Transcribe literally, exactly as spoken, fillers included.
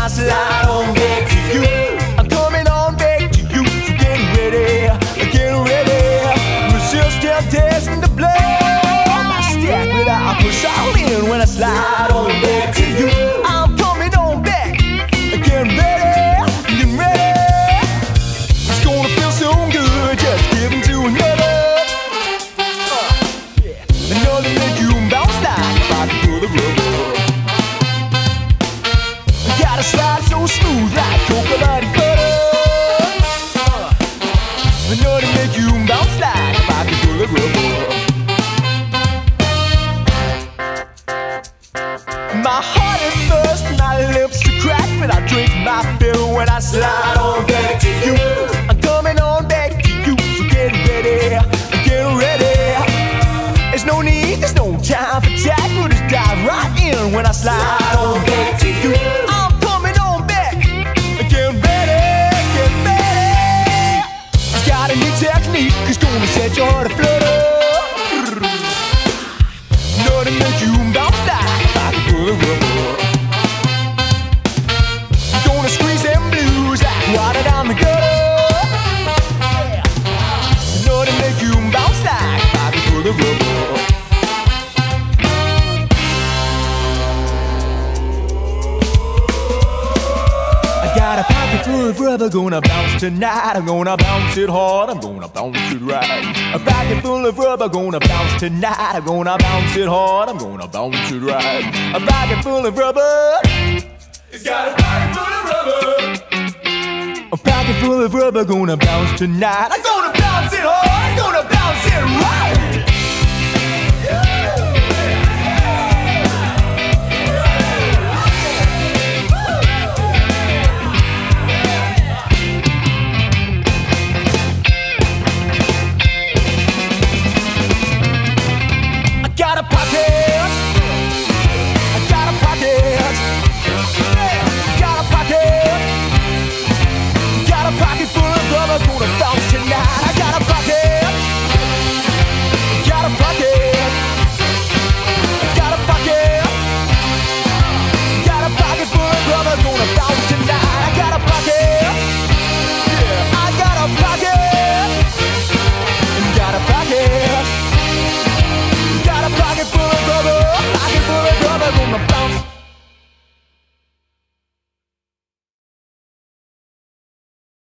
I slide on back to you. I'm coming on back to you. So get ready, get ready. Resist temptation to blow my stack, but I push all in when I slide on back to you. I'm coming on back, get ready, get ready. It's gonna feel so good just giving to another. Uh, yeah. Another make you bounce like a pocketful of rubber. Gotta slide so smooth like coconut butter. Uh, another make you bounce like a pocketful of rubber. My heart is burst, my lips are cracked, but I drink my fill when I slide on back to you. I'm coming on back to you, so get ready, get ready. There's no need, there's no time for tact, we'll just dive right in when I slide on back to you. I'm coming on back, get ready, get ready. It's got a new technique, it's gonna set your heart aflutter. Know to make you bounce like a pocketful of rubber. Gonna squeeze them blues like water down the gutter. Yeah. Know to make you bounce like a pocketful of rubber. I got a pocket full of rubber, gonna bounce tonight. I'm gonna bounce it hard, I'm gonna bounce it right. A pocket full of rubber, gonna bounce tonight. I'm gonna bounce it hard, I'm gonna bounce it right. A pocket full of rubber, it's got a pocket full of rubber. A pocket full of rubber, gonna bounce tonight. I'm gonna bounce it hard, I'm gonna bounce it right. Gonna bounce tonight. I got a pocket, got a pocket, got a pocket, got a pocket full of rubber. Gonna bounce